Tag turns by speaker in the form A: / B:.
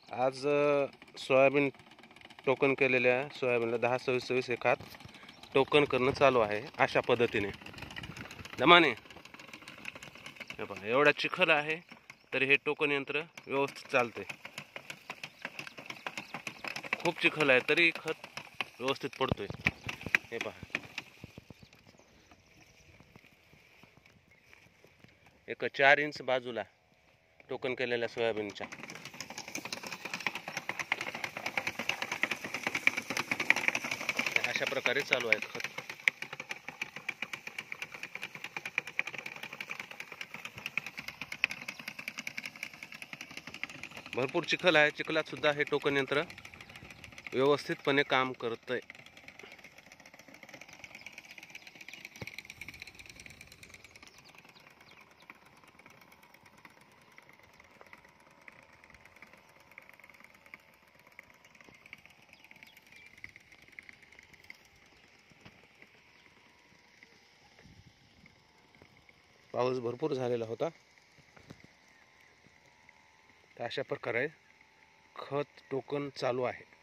A: आज soybean token केलेल्या सोयाबीनला 10-26-26 एकात टोकन करणं चालू आहे अशा पद्धतीने. दमाने हे पहा, एवढा चिखल आहे तरी हे टोकन यंत्र व्यवस्थित चालते. खूप चिखल आहे तरी खत व्यवस्थित पडतोय. हे पहा, एक 4 इंच बाजूला टोकन केलेल्या सोयाबीनच्या अशा प्रकारे चालू आहे खत. भरपूर चिखल आहे. चिखलात सुद्धा हे टोकन यंत्र व्यवस्थितपणे काम करतंय. पाऊस भरपूर झालेला होता. अशा प्रकारे खत टोकन चालू आहे.